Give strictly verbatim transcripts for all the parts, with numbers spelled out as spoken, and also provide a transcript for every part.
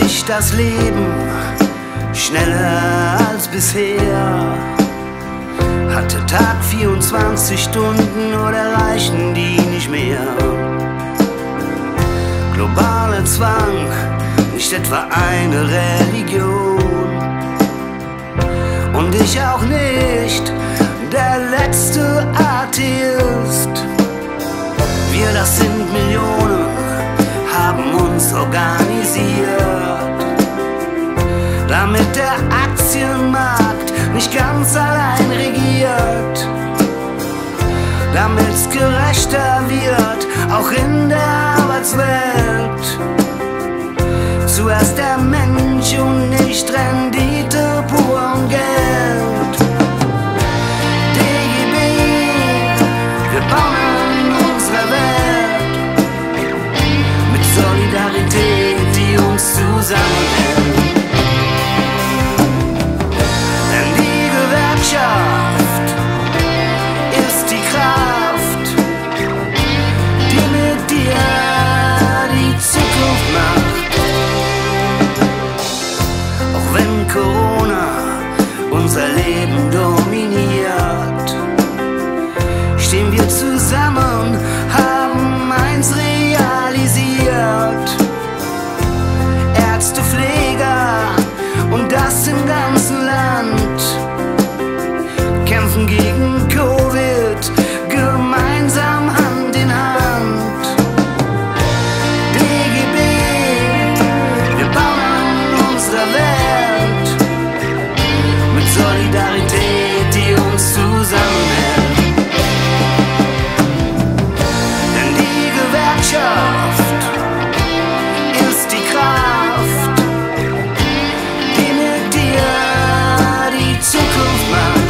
verstrich das Leben schneller als bisher. Hatte Tag vierundzwanzig Stunden oder reichen die nicht mehr? Globaler Zwang, nicht etwa eine Religion. Und ich auch nicht, der letzte Atheist. Wir, das sind Millionen, haben uns organisiert, damit der Aktienmarkt nicht ganz allein regiert, damit's gerechter wird, auch in der Arbeitswelt. Zuerst der Mensch und nicht Rendite pur und Geld. D G B, wir bauen unsere Welt mit Solidarität, die uns zusammenhält. Denn die Gewerkschaft ist die Kraft, die mit dir die Zukunft macht. Auch wenn Corona unser Leben dominiert, stehen wir zusammen, haben eins realisiert. Ärzte, Pfleger und das im ganzen Land kämpfen gegen Covid, gemeinsam Hand in Hand. D G B, wir bauen an unserer Welt mit Solidarität, die uns zusammenhält. Denn die Gewerkschaft ist die Kraft, die mit dir die Zukunft macht.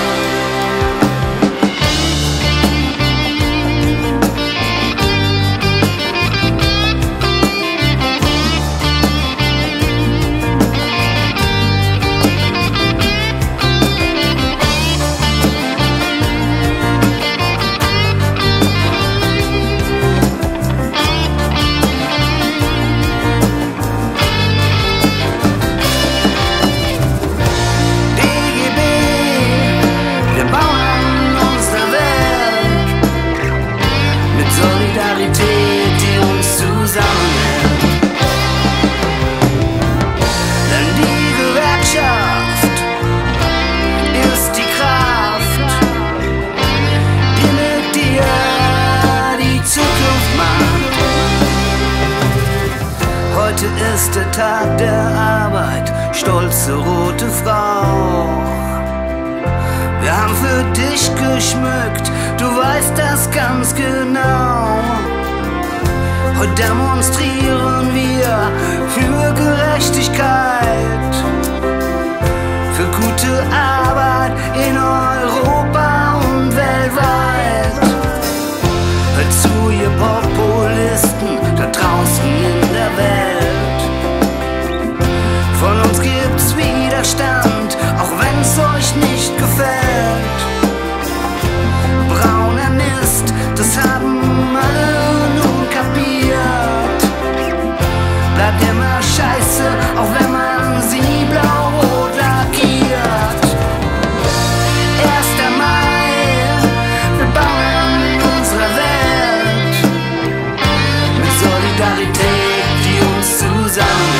Solidarität, die uns zusammenhält. Denn die Gewerkschaft ist die Kraft, die mit dir die Zukunft macht. Heute ist der Tag der Arbeit, stolze rote Frau. Wir haben für dich geschmückt, du weißt das ganz genau. Heute demonstrieren wir für Gerechtigkeit, für gute Arbeit in Europa und weltweit. Hört zu, ihr Populisten da draußen in der Welt. Von uns gibt's Widerstand, auch wenn's euch nicht gefällt. Brauner Mist, das haben alle nun kapiert. Bleibt immer scheiße, auch wenn man sie blau-rot lackiert. erster Mai, wir bauen unsere Welt mit Solidarität, die uns zusammen